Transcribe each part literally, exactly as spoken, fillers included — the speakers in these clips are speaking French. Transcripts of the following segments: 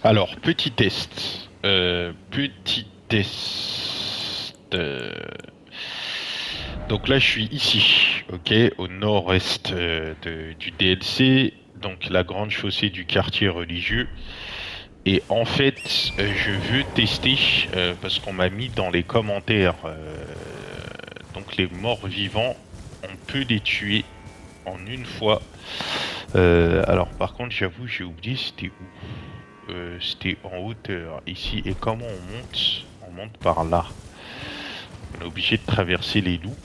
Alors, petit test. Euh, petit test. euh, Donc là, je suis ici, ok, au nord-est euh, de- du D L C, donc la grande chaussée du quartier religieux. Et en fait, euh, je veux tester, euh, parce qu'on m'a mis dans les commentaires, euh, donc les morts vivants, on peut les tuer en une fois. Euh, alors par contre, j'avoue, j'ai oublié c'était où. Euh, c'était en hauteur, ici. Et comment on monte? On monte par là. On est obligé de traverser les loups.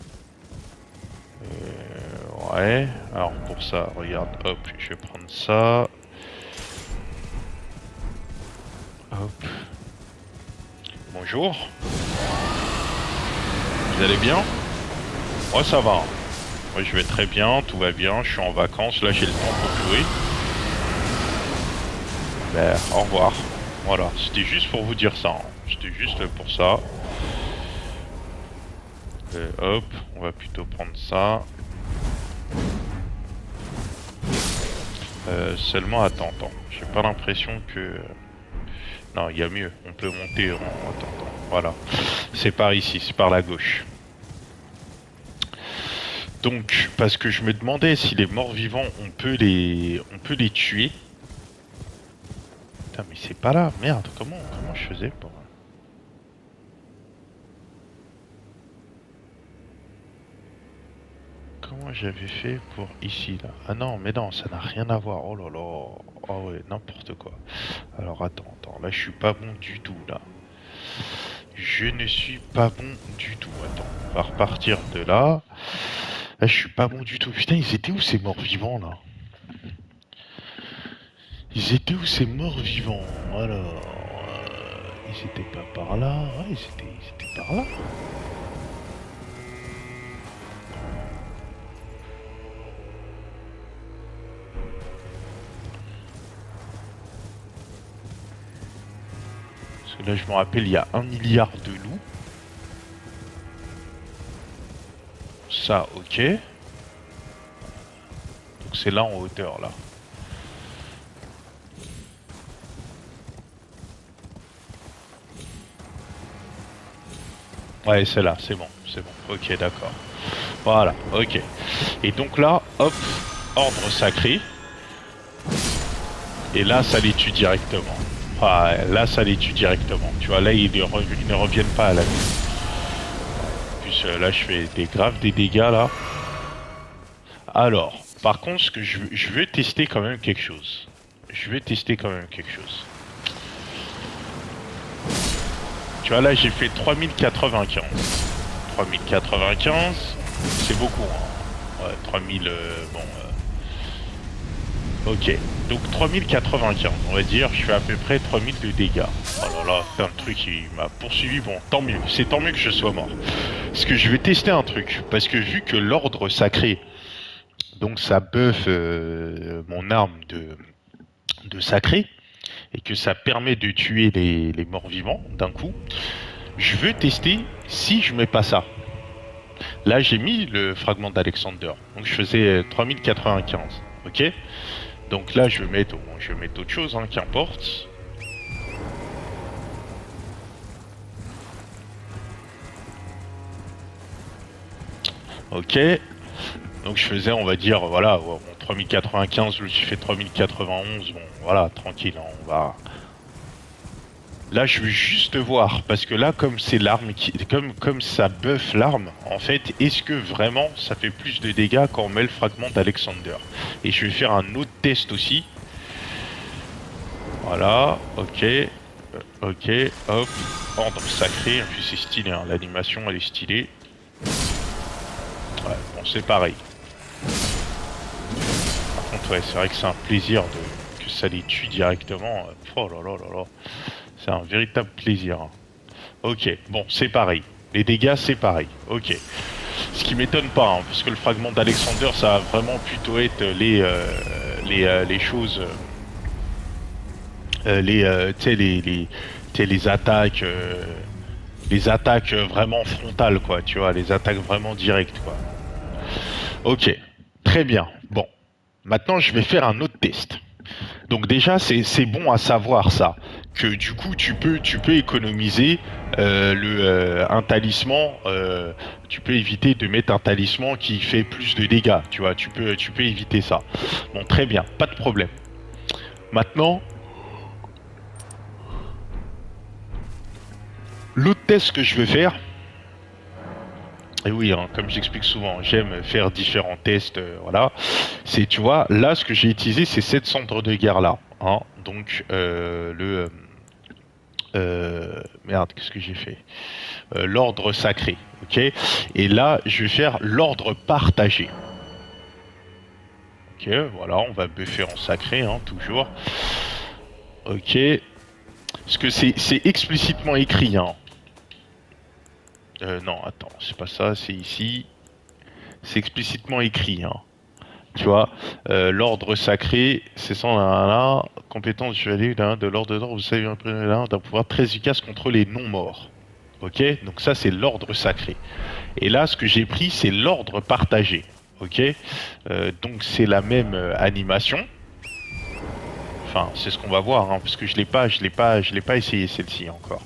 Euh, ouais, alors pour ça, regarde, hop, je vais prendre ça. Hop. Bonjour. Vous allez bien? Moi ça va. Moi je vais très bien, tout va bien, je suis en vacances, là j'ai le temps pour jouer. Ben, au revoir. Voilà, c'était juste pour vous dire ça. Hein. C'était juste pour ça. Euh, hop, on va plutôt prendre ça. Euh, seulement, attends, attends. J'ai pas l'impression que... Non, il y a mieux. On peut monter en... Attends, attends. Voilà. C'est par ici, c'est par la gauche. Donc, parce que je me demandais si les morts vivants, on peut les... On peut les tuer. Putain, mais c'est pas là. Merde, comment, comment je faisais pour... Comment j'avais fait pour ici, là? Ah non, mais non, ça n'a rien à voir. Oh là là. Oh ouais, n'importe quoi. Alors attends, attends. Là, je suis pas bon du tout, là. Je ne suis pas bon du tout. Attends, on va repartir de là. Là, je suis pas bon du tout. Putain, ils étaient où ces morts vivants, là? Ils étaient où ces morts vivants? Alors... euh, ils étaient pas par là. Ouais, ils étaient, ils étaient par là. Parce que là, je me rappelle, il y a un milliard de loups. Ça, ok. Donc c'est là en hauteur, là. Ouais, c'est là, c'est bon, c'est bon. Ok, d'accord. Voilà, ok. Et donc là, hop, ordre sacré. Et là, ça les tue directement. Ah, là, ça les tue directement. Tu vois, là, ils, ne re- ils ne reviennent pas à la vie. En plus, euh, là, je fais des graves des dégâts, là. Alors, par contre, ce que je, je veux tester quand même quelque chose. Je veux tester quand même quelque chose. Tu vois, là, j'ai fait trois mille quatre-vingt-quinze. trois mille quatre-vingt-quinze, c'est beaucoup. Hein. Ouais, trois mille, euh, bon... Euh... Ok, donc trois mille quatre-vingt-quinze, on va dire, je fais à peu près trois mille de dégâts. Oh là là, c'est un truc qui m'a poursuivi, bon, tant mieux, c'est tant mieux que je sois mort. Parce que je vais tester un truc, parce que vu que l'ordre sacré, donc ça buff euh, mon arme de, de sacré, et que ça permet de tuer les, les morts vivants d'un coup, je veux tester si je mets pas ça. Là, j'ai mis le fragment d'Alexander. Donc, je faisais trois mille quatre-vingt-quinze. Ok. Donc là, je vais mettre, bon, je vais mettre autre chose, hein, qu'importe. Ok. Donc, je faisais, on va dire, voilà, bon, trois mille quatre-vingt-quinze, je suis fait trois mille quatre-vingt-onze. Bon, voilà, tranquille, hein, on va. Là, je veux juste voir, parce que là, comme c'est l'arme qui, comme, comme ça buff l'arme, en fait, est-ce que vraiment ça fait plus de dégâts quand on met le fragment d'Alexander? Et je vais faire un autre test aussi. Voilà, ok, euh, ok, hop, ordre sacré, en plus c'est stylé, hein, l'animation elle est stylée. Ouais, bon c'est pareil. Par contre, ouais, c'est vrai que c'est un plaisir de, que ça les tue directement. Oh là là là là. C'est un véritable plaisir. Ok, bon, c'est pareil. Les dégâts, c'est pareil. Ok. Ce qui m'étonne pas, hein, parce que le fragment d'Alexander, ça va vraiment plutôt être les, euh, les, euh, les choses... Euh, les, euh, les, les, les attaques... Euh, les attaques vraiment frontales, quoi, tu vois, les attaques vraiment directes, quoi. Ok, très bien. Bon, maintenant, je vais faire un autre test. Donc déjà, c'est bon à savoir ça, que du coup, tu peux, tu peux économiser euh, le, euh, un talisman, euh, tu peux éviter de mettre un talisman qui fait plus de dégâts, tu vois, tu peux, tu peux éviter ça. Bon, très bien, pas de problème. Maintenant, l'autre test que je veux faire, et oui, hein, comme j'explique souvent, j'aime faire différents tests, euh, voilà. C'est, tu vois, là, ce que j'ai utilisé, c'est cette cendre de guerre là. Hein, donc, euh, le... Euh, merde, qu'est-ce que j'ai fait euh, L'ordre sacré, ok. Et là, je vais faire l'ordre partagé. Ok, voilà, on va buffer en sacré, hein, toujours. Ok. Parce que c'est explicitement écrit, hein. Euh, non, attends, c'est pas ça, c'est ici. C'est explicitement écrit, hein. Tu vois, euh, l'ordre sacré, c'est ça, là, là, compétence chevalier de l'ordre d'or, vous savez, d'un pouvoir très efficace contre les non-morts. Ok, donc ça c'est l'ordre sacré. Et là, ce que j'ai pris, c'est l'ordre partagé. Ok, euh, donc c'est la même euh, animation. Enfin, c'est ce qu'on va voir, hein, parce que je l'ai pas, je l'ai pas, je l'ai pas essayé celle-ci encore.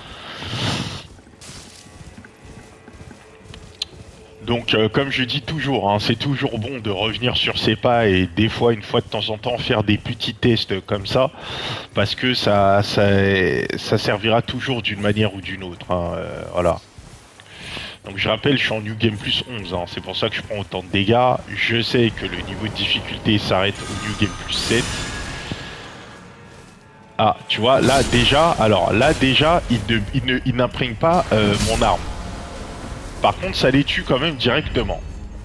Donc, euh, comme je dis toujours, hein, c'est toujours bon de revenir sur ses pas et des fois, une fois de temps en temps, faire des petits tests comme ça, parce que ça, ça, ça servira toujours d'une manière ou d'une autre. Hein, euh, voilà. Donc, je rappelle, je suis en New Game plus onze, hein, c'est pour ça que je prends autant de dégâts. Je sais que le niveau de difficulté s'arrête au New Game plus sept. Ah, tu vois, là déjà, alors là déjà, il ne, il n'imprègne pas euh, mon arme. Par contre, ça les tue quand même directement.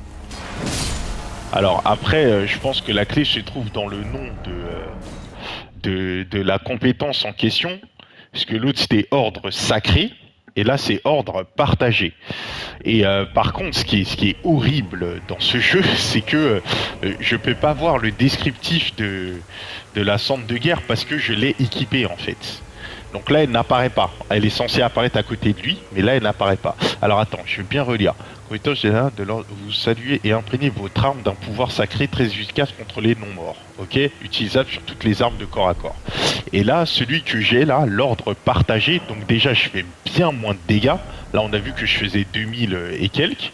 Alors après, euh, je pense que la clé se trouve dans le nom de, euh, de, de la compétence en question. Parce que l'autre c'était ordre sacré, et là c'est ordre partagé. Et euh, par contre, ce qui, est, ce qui est horrible dans ce jeu, c'est que euh, je peux pas voir le descriptif de, de la cendre de guerre parce que je l'ai équipée en fait. Donc là, elle n'apparaît pas. Elle est censée apparaître à côté de lui, mais là, elle n'apparaît pas. Alors attends, je vais bien relire. Compétence générale de l'ordre, vous saluez et imprégnez votre arme d'un pouvoir sacré très efficace contre les non-morts. Ok, utilisable sur toutes les armes de corps à corps. Et là, celui que j'ai là, l'ordre partagé, donc déjà, je fais bien moins de dégâts. Là, on a vu que je faisais deux mille et quelques.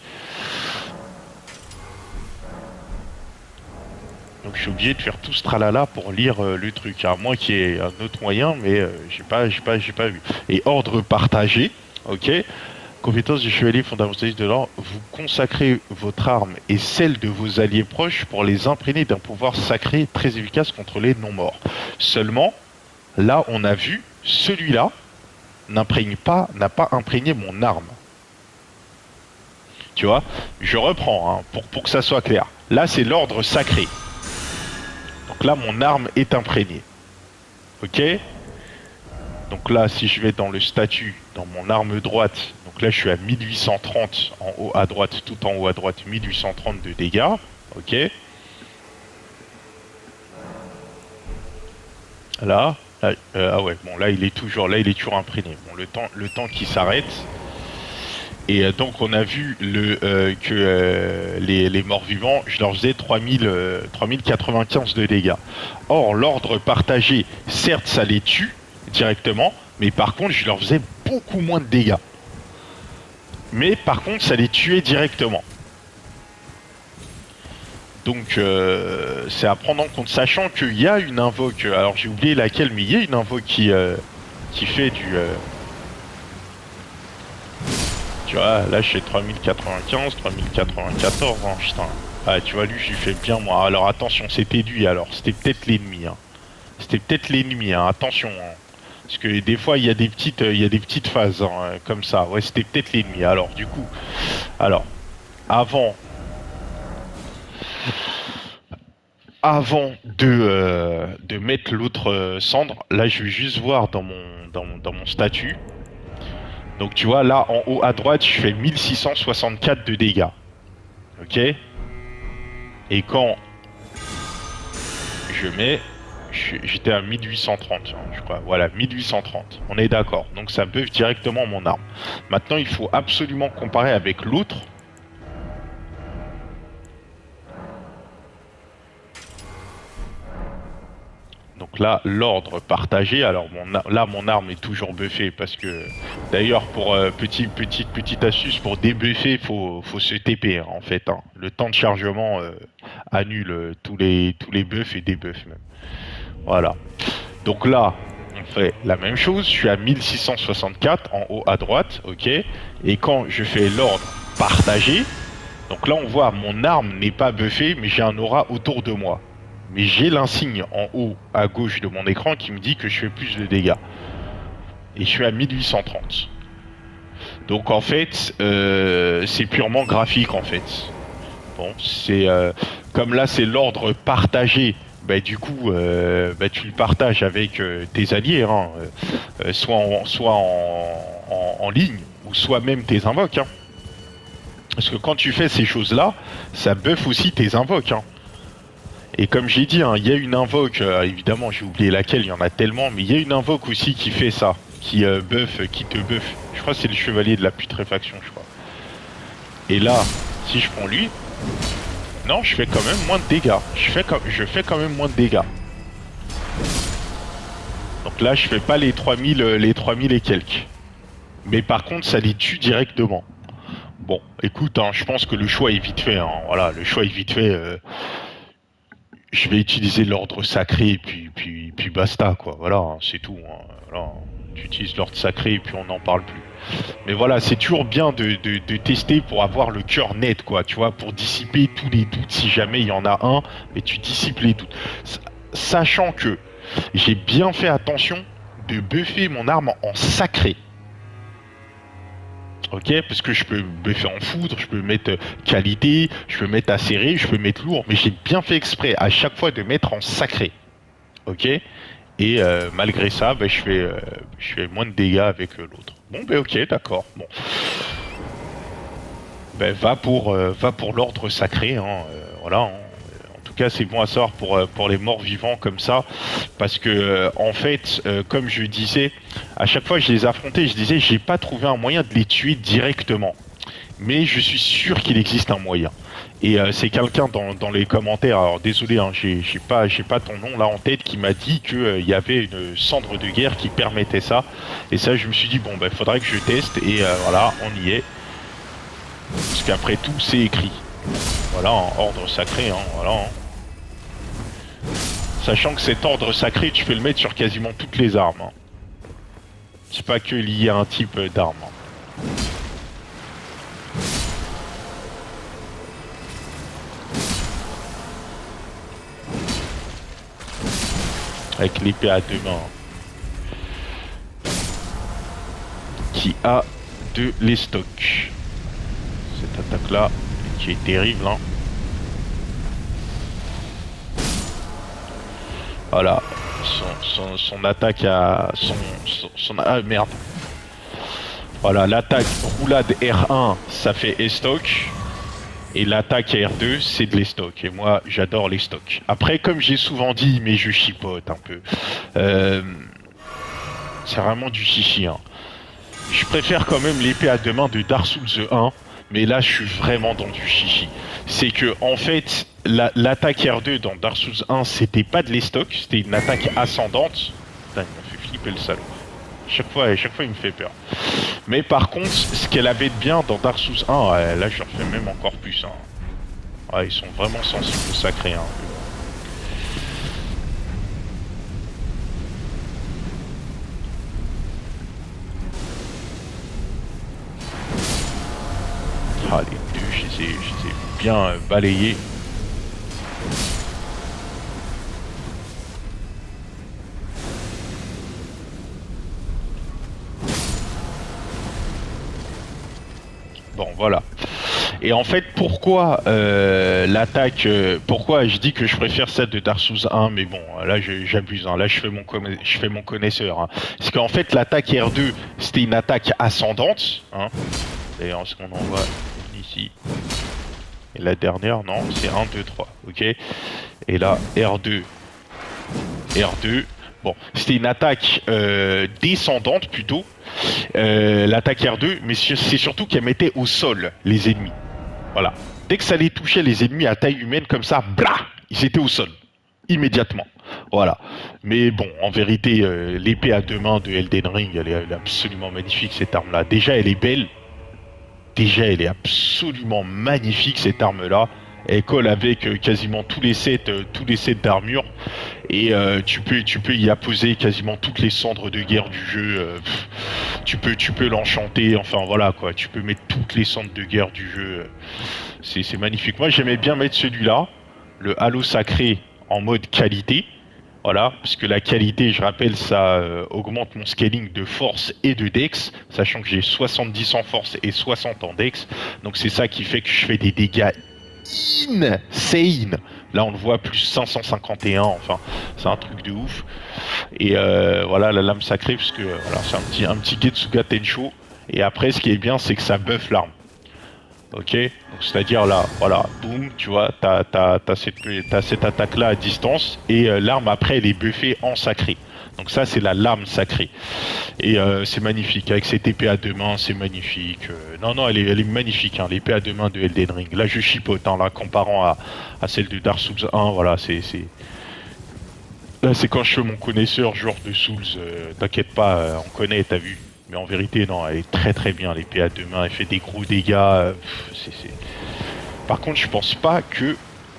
Donc je suis obligé de faire tout ce tralala pour lire euh, le truc. À moins qu'il y ait un autre moyen, mais euh, j'ai pas, j'ai pas, j'ai pas vu. Et ordre partagé, ok. Compétence du chevalier fondamentaliste de l'ordre, vous consacrez votre arme et celle de vos alliés proches pour les imprégner d'un pouvoir sacré très efficace contre les non-morts. Seulement, là on a vu, celui-là n'imprègne pas, n'a pas imprégné mon arme. Tu vois, je reprends hein, pour, pour que ça soit clair. Là c'est l'ordre sacré. Donc là, mon arme est imprégnée. Ok. Donc là, si je vais dans le statut, dans mon arme droite, donc là, je suis à mille huit cent trente en haut à droite, tout en haut à droite, mille huit cent trente de dégâts. Ok. Là, là euh, ah ouais, bon là, il est toujours, là, il est toujours imprégné. Bon, le temps, le temps qui s'arrête. Et euh, donc on a vu le, euh, que euh, les, les morts vivants, je leur faisais trois mille, euh, trois mille quatre-vingt-quinze de dégâts. Or l'ordre partagé, certes ça les tue directement, mais par contre je leur faisais beaucoup moins de dégâts. Mais par contre ça les tuait directement. Donc euh, c'est à prendre en compte, sachant qu'il y a une invoque, alors j'ai oublié laquelle, mais il y a une invoque qui, euh, qui fait du... Euh, Tu vois, là je fais trois mille quatre-vingt-quinze, trois mille quatre-vingt-quatorze, hein, putain. Ah, tu vois, lui, je lui fais bien, moi. Alors attention, c'était lui, alors. C'était peut-être l'ennemi, hein. C'était peut-être l'ennemi, hein. Attention, hein. Parce que des fois, il y a des petites, euh, il y a des petites phases, hein, comme ça. Ouais, c'était peut-être l'ennemi. Alors, du coup, alors, avant... Avant de, euh, de mettre l'autre euh, cendre, là, je vais juste voir dans mon, dans mon, dans mon statut. Donc tu vois, là en haut à droite, je fais mille six cent soixante-quatre de dégâts. Ok. Et quand je mets... J'étais à mille huit cent trente, hein, je crois. Voilà, mille huit cent trente. On est d'accord. Donc ça buff directement mon arme. Maintenant, il faut absolument comparer avec l'autre. Donc là, l'ordre partagé. Alors mon, là, mon arme est toujours buffée parce que, d'ailleurs, pour euh, petit, petite petite astuce pour débuffer, faut faut se T P hein, en fait. Hein. Le temps de chargement euh, annule euh, tous les tous les buffs et débuffs même. Voilà. Donc là, on fait la même chose. Je suis à mille six cent soixante-quatre en haut à droite, ok. Et quand je fais l'ordre partagé, donc là on voit mon arme n'est pas buffée, mais j'ai un aura autour de moi. Mais j'ai l'insigne en haut à gauche de mon écran qui me dit que je fais plus de dégâts. Et je suis à mille huit cent trente. Donc en fait, euh, c'est purement graphique en fait. Bon, c'est euh, comme là c'est l'ordre partagé. Bah du coup, euh, bah, tu le partages avec euh, tes alliés, hein, euh, soit, en, soit en, en, en ligne, ou soit même tes invoques. Hein. Parce que quand tu fais ces choses-là, ça buff aussi tes invoques. Hein. Et comme j'ai dit, il hein, y a une invoque, euh, évidemment j'ai oublié laquelle, il y en a tellement, mais il y a une invoque aussi qui fait ça, qui euh, buff, qui te buff. Je crois que c'est le chevalier de la putréfaction, je crois. Et là, si je prends lui, non, je fais quand même moins de dégâts. Je fais, je fais quand même moins de dégâts. Donc là, je fais pas les trois mille, les trois mille et quelques. Mais par contre, ça les tue directement. Bon, écoute, hein, je pense que le choix est vite fait. Hein, voilà, le choix est vite fait. Euh, je vais utiliser l'ordre sacré et puis, puis, puis basta, quoi. Voilà, hein, c'est tout. Hein, voilà, tu utilises l'ordre sacré et puis on n'en parle plus. Mais voilà, c'est toujours bien de, de, de tester pour avoir le cœur net, quoi, tu vois, pour dissiper tous les doutes si jamais il y en a un, et tu dissipes les doutes. Sachant que j'ai bien fait attention de buffer mon arme en sacré. Ok, parce que je peux buffer en foudre, je peux mettre qualité, je peux mettre acéré, je peux mettre lourd, mais j'ai bien fait exprès à chaque fois de mettre en sacré. Ok. Et euh, malgré ça, bah, je, fais, euh, je fais moins de dégâts avec euh, l'autre. Bon, ben bah, ok, d'accord. Bon. Ben va pour, euh, va pour l'ordre sacré. Hein, euh, voilà. Hein. En tout cas, c'est bon à savoir pour, euh, pour les morts vivants comme ça. Parce que, euh, en fait, euh, comme je disais, à chaque fois que je les affrontais, je disais, j'ai pas trouvé un moyen de les tuer directement. Mais je suis sûr qu'il existe un moyen. Et euh, c'est quelqu'un dans, dans les commentaires, alors désolé, hein, j'ai pas, pas ton nom là en tête, qui m'a dit qu'il euh, y avait une cendre de guerre qui permettait ça. Et ça, je me suis dit, bon, ben, faudrait que je teste, et euh, voilà, on y est. Parce qu'après tout, c'est écrit. Voilà, en ordre sacré, hein, voilà. Hein. Sachant que cet ordre sacré, tu peux le mettre sur quasiment toutes les armes. Hein. C'est pas que lié à un type d'arme. Hein. Avec l'épée à deux mains. Qui a de l'estoc. Cette attaque là, qui est terrible. Hein. Voilà. Son, son, son attaque à... Son, son, son... Ah merde. Voilà, l'attaque roulade R un, ça fait estoc. Et l'attaque R deux, c'est de l'estoc. Et moi, j'adore les stocks. Après, comme j'ai souvent dit, mais je chipote un peu. Euh, c'est vraiment du chichi. Hein. Je préfère quand même l'épée à deux mains de Dark Souls un. Mais là, je suis vraiment dans du chichi. C'est que, en fait, l'attaque la, R deux dans Dark Souls un, c'était pas de l'estoc. C'était une attaque ascendante. Putain, il m'a fait flipper le salaud. Chaque fois, chaque fois, il me fait peur. Mais par contre, ce qu'elle avait de bien dans Dark Souls un, ouais, là je refais même encore plus. Hein. Ouais, ils sont vraiment sensibles au sacré. Hein. Ah, les deux, je les ai, je les ai bien euh, balayés. Bon, voilà. Et en fait, pourquoi euh, l'attaque... Euh, pourquoi je dis que je préfère celle de Dark Souls un, mais bon, là j'abuse, hein, là je fais mon, je fais mon connaisseur. Hein. Parce qu'en fait, l'attaque R deux, c'était une attaque ascendante. Hein. D'ailleurs, ce qu'on en voit ici. Et la dernière, non, c'est un, deux, trois, ok. Et là, R deux. R deux. Bon, c'était une attaque euh, descendante plutôt. Euh, l'attaque R deux, mais c'est surtout qu'elle mettait au sol les ennemis. Voilà. Dès que ça les touchait les ennemis à taille humaine comme ça, blah, ils étaient au sol. Immédiatement. Voilà. Mais bon, en vérité, euh, l'épée à deux mains de Elden Ring, elle est, elle est absolument magnifique, cette arme-là. Déjà, elle est belle. Déjà, elle est absolument magnifique, cette arme-là. Elle colle avec euh, quasiment tous les sets, euh, tous les sets d'armure. Et euh, tu peux, tu peux y apposer quasiment toutes les cendres de guerre du jeu. Euh, pff, tu peux, tu peux l'enchanter. Enfin voilà quoi. Tu peux mettre toutes les cendres de guerre du jeu. C'est, c'est magnifique. Moi, j'aimais bien mettre celui-là, le Halo Sacré, en mode qualité. Voilà, parce que la qualité, je rappelle, ça euh, augmente mon scaling de force et de dex, sachant que j'ai soixante-dix en force et soixante en dex. Donc c'est ça qui fait que je fais des dégâts insane. Là on le voit, plus cinq cent cinquante et un, enfin c'est un truc de ouf. Et euh, voilà, la lame sacrée, parce que euh, voilà, c'est un petit, un petit Getsuga Tensho. Et après ce qui est bien, c'est que ça buff l'arme. Ok, donc c'est-à-dire là, voilà, boum, tu vois, t'as, t'as, t'as cette, t'as cette attaque-là à distance, et euh, l'arme après elle est buffée en sacré. Donc ça c'est la lame sacrée. Et euh, c'est magnifique, avec cette épée à deux mains, c'est magnifique. Euh, non, non, elle est, elle est magnifique, hein, l'épée à deux mains de Elden Ring. Là je chipote, hein, là, comparant à, à celle de Dark Souls un, voilà, c'est... c'est... Là c'est quand je fais mon connaisseur genre de Souls, euh, t'inquiète pas, euh, on connaît, t'as vu. Mais en vérité, non, elle est très très bien, l'épée à deux mains, elle fait des gros dégâts. Euh, c'est, c'est... Par contre, je pense pas que...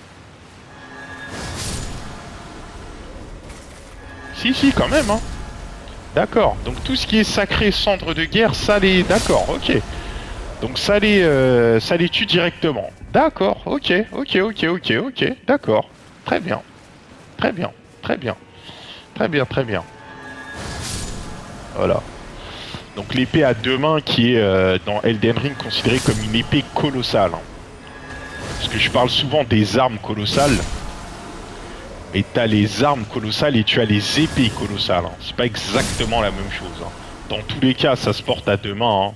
Si, si, quand même, hein. D'accord, donc tout ce qui est sacré, cendre de guerre, ça les... D'accord, ok. Donc ça les, euh, ça les tue directement. D'accord, ok, ok, ok, ok, ok, d'accord. Très bien, très bien, très bien, très bien, très bien. Voilà. Donc l'épée à deux mains qui est euh, dans Elden Ring considérée comme une épée colossale. Hein. Parce que je parle souvent des armes colossales. Mais t'as les armes colossales et tu as les épées colossales. Hein. C'est pas exactement la même chose. Hein. Dans tous les cas, ça se porte à deux mains. Hein.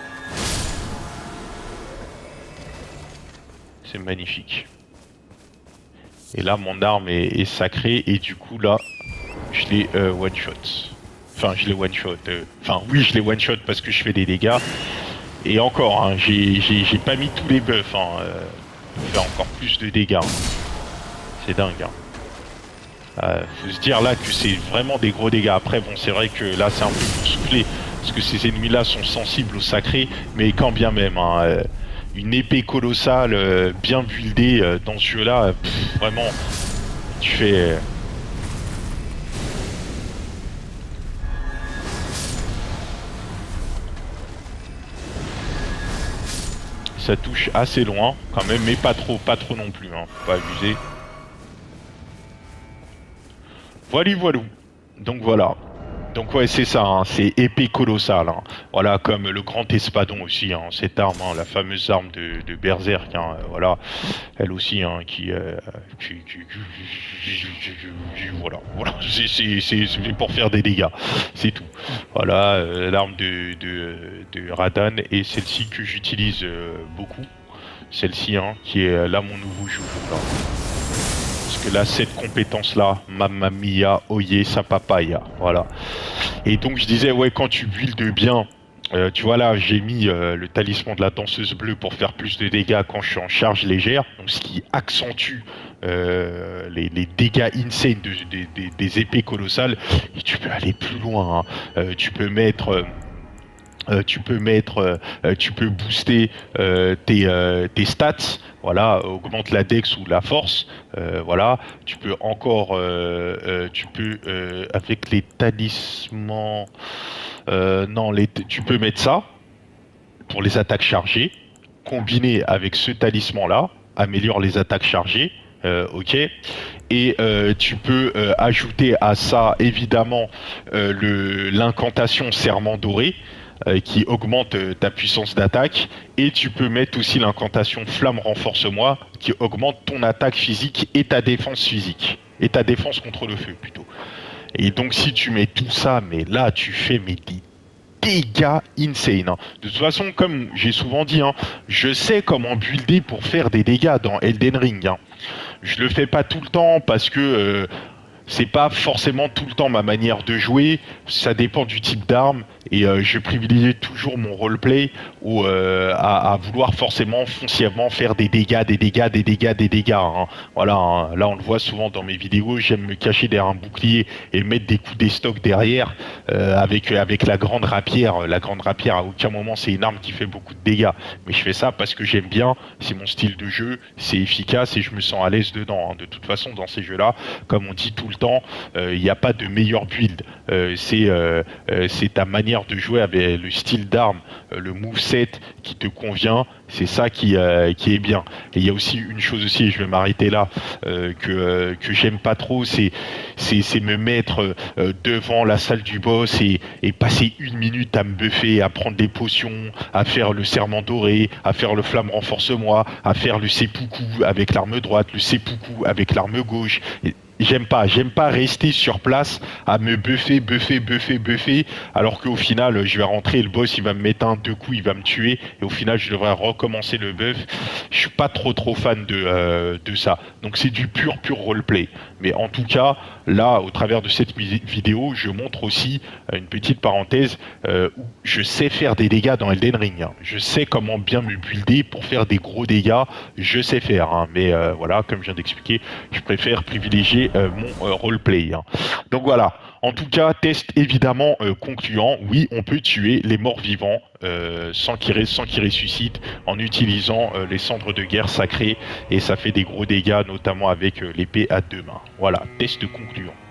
C'est magnifique. Et là, mon arme est, est sacrée et du coup là, je l'ai euh, one shot. Enfin, je l'ai one shot. Euh... Enfin, oui, je l'ai one shot parce que je fais des dégâts. Et encore, hein, j'ai, j'ai, j'ai pas mis tous les buffs. Hein. Euh, je fais encore plus de dégâts. Hein. C'est dingue. Hein. Euh, faut se dire là que c'est vraiment des gros dégâts. Après, bon, c'est vrai que là, c'est un peu pour souffler. Parce que ces ennemis-là sont sensibles au sacré. Mais quand bien même, hein, euh, une épée colossale, euh, bien buildée euh, dans ce jeu-là, euh, pff, vraiment, tu fais... Euh, ça touche assez loin quand même, mais pas trop, pas trop non plus, hein, faut pas abuser. Voilà, voilà. Donc voilà. Donc ouais, c'est ça, hein, c'est épée colossale. Hein. Voilà, comme le grand espadon aussi, hein, cette arme, hein, la fameuse arme de, de Berserk, hein, euh, voilà, elle aussi, hein, qui, euh, qui, qui, qui, voilà, voilà, c'est, c'est, c'est, c'est pour faire des dégâts, c'est tout. Voilà, euh, l'arme de, de, de Radan et celle-ci que j'utilise euh, beaucoup, celle-ci, hein, qui est là mon nouveau joujou. Là. Parce que là, cette compétence-là, Mamma Mia, Oye, sa papaya, voilà. Et donc je disais, ouais, quand tu builds bien, euh, tu vois là, j'ai mis euh, le talisman de la danseuse bleue pour faire plus de dégâts quand je suis en charge légère, donc ce qui accentue euh, les, les dégâts insane de, de, de, des épées colossales. Et tu peux aller plus loin, hein. euh, tu peux mettre... Euh, Euh, tu peux mettre, euh, tu peux booster euh, tes, euh, tes stats, voilà, augmente la dex ou la force, euh, voilà. Tu peux encore, euh, euh, tu peux euh, avec les talismans, euh, non, les, tu peux mettre ça pour les attaques chargées, combiné avec ce talisman-là, améliore les attaques chargées. Euh, ok, et euh, tu peux euh, ajouter à ça évidemment euh, le l'incantation serment doré. Euh, qui augmente euh, ta puissance d'attaque, et tu peux mettre aussi l'incantation flamme renforce-moi qui augmente ton attaque physique et ta défense physique et ta défense contre le feu plutôt. Et donc si tu mets tout ça, mais là tu fais mais des dégâts insane. Hein. De toute façon, comme j'ai souvent dit, hein, je sais comment builder pour faire des dégâts dans Elden Ring. Hein. Je le fais pas tout le temps parce que euh, c'est pas forcément tout le temps ma manière de jouer, ça dépend du type d'arme et euh, je privilégie toujours mon roleplay ou euh, à, à vouloir forcément foncièrement faire des dégâts, des dégâts, des dégâts, des dégâts. Hein. Voilà, hein. Là on le voit souvent dans mes vidéos, j'aime me cacher derrière un bouclier et mettre des coups d'estoc derrière euh, avec avec la grande rapière. La grande rapière à aucun moment c'est une arme qui fait beaucoup de dégâts, mais je fais ça parce que j'aime bien, c'est mon style de jeu, c'est efficace et je me sens à l'aise dedans. Hein. De toute façon dans ces jeux-là, comme on dit tout le temps, il euh, n'y a pas de meilleur build. Euh, c'est euh, euh, c'est ta manière de jouer avec le style d'arme, euh, le moveset qui te convient. C'est ça qui, euh, qui est bien. Et il y a aussi une chose aussi, et je vais m'arrêter là, euh, que, euh, que j'aime pas trop, c'est, c'est, c'est me mettre euh, devant la salle du boss et, et passer une minute à me buffer, à prendre des potions, à faire le serment doré, à faire le flamme renforce-moi, à faire le seppuku avec l'arme droite, le seppuku avec l'arme gauche. Et, J'aime pas, j'aime pas rester sur place à me buffer, buffer, buffer, buffer, alors qu'au final, je vais rentrer, le boss, il va me mettre un, deux coups, il va me tuer, et au final, je devrais recommencer le buff. Je suis pas trop trop fan de, euh, de ça. Donc c'est du pur, pur roleplay. Mais en tout cas, là, au travers de cette vidéo, je montre aussi une petite parenthèse euh, où je sais faire des dégâts dans Elden Ring. Hein. Je sais comment bien me builder pour faire des gros dégâts, je sais faire. Hein. Mais euh, voilà, comme je viens d'expliquer, je préfère privilégier Euh, mon euh, roleplay. Hein. Donc voilà, en tout cas, test évidemment euh, concluant. Oui, on peut tuer les morts vivants euh, sans qu'ils sans qu'ils ressuscitent en utilisant euh, les cendres de guerre sacrées et ça fait des gros dégâts, notamment avec euh, l'épée à deux mains. Voilà, test concluant.